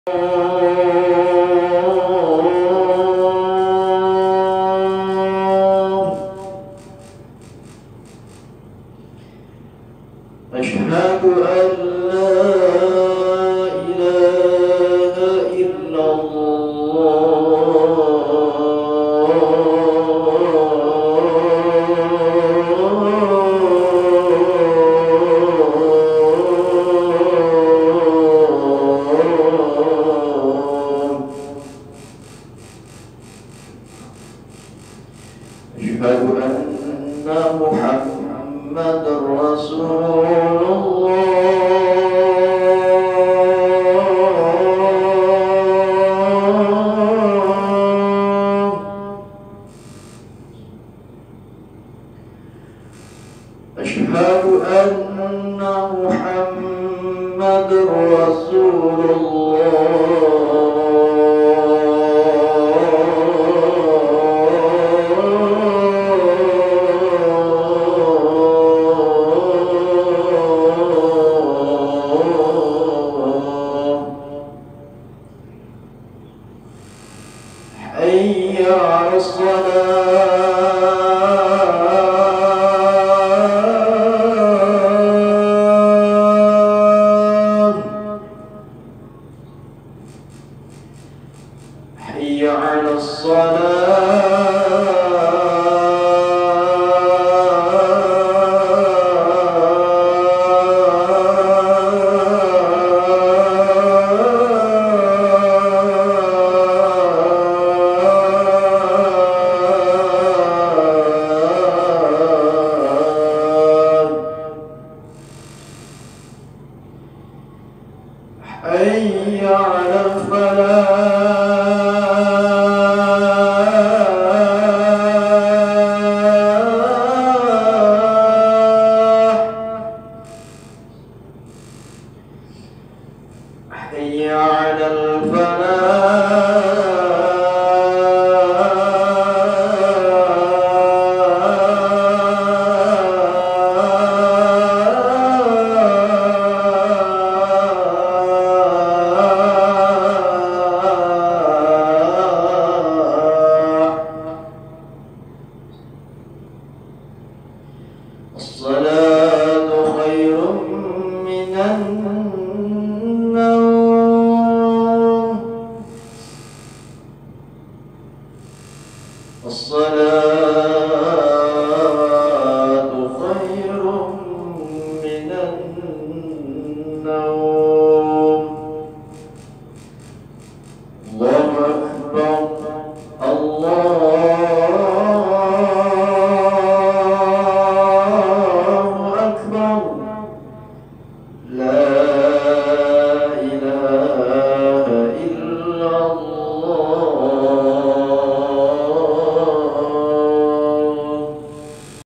أشهد أن لا إله إلا أشهد أن محمد رسول أشهد أن محمد رسول حي على الصلاة حي على حي على الفلاح حي على الصلاة خير من النوم الصلاة خير من النوم الله أكبر الله أكبر لا